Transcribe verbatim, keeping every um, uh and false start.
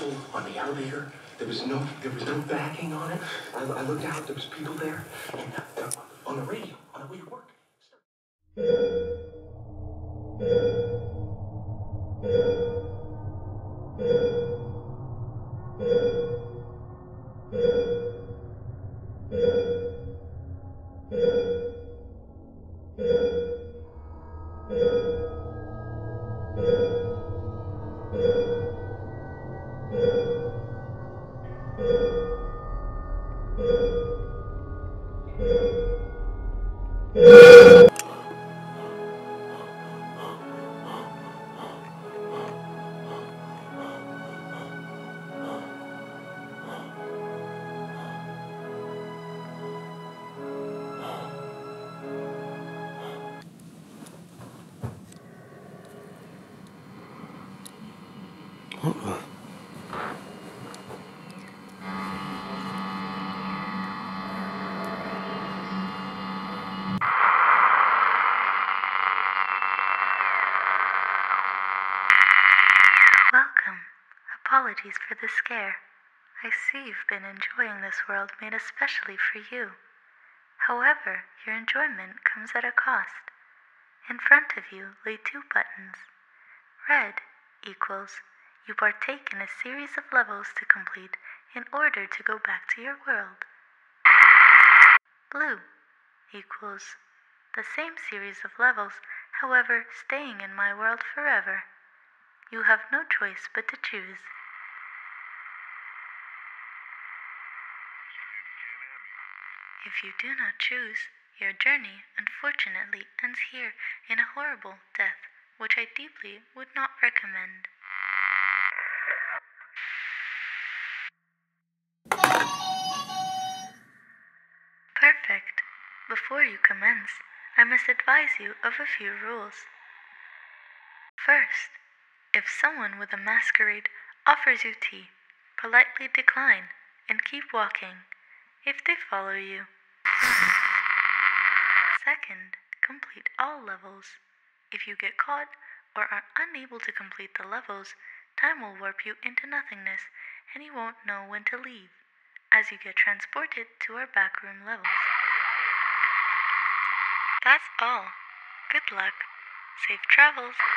people on the elevator. There was no, there was no backing on it. I, I looked out. There was people there, and uh, on the radio, on the way to work. Welcome. Apologies for the scare. I see you've been enjoying this world made especially for you. However, your enjoyment comes at a cost. In front of you lay two buttons. Red equals you partake in a series of levels to complete in order to go back to your world. Blue equals the same series of levels, however, staying in my world forever. You have no choice but to choose. If you do not choose, your journey unfortunately ends here in a horrible death, which I deeply would not recommend. Perfect. Before you commence, I must advise you of a few rules. First, if someone with a masquerade offers you tea, politely decline and keep walking. If they follow you. Second, complete all levels. If you get caught or are unable to complete the levels, time will warp you into nothingness and you won't know when to leave, as you get transported to our backroom levels. That's all. Good luck. Safe travels.